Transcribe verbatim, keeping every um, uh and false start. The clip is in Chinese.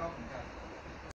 อบเหมือนกัน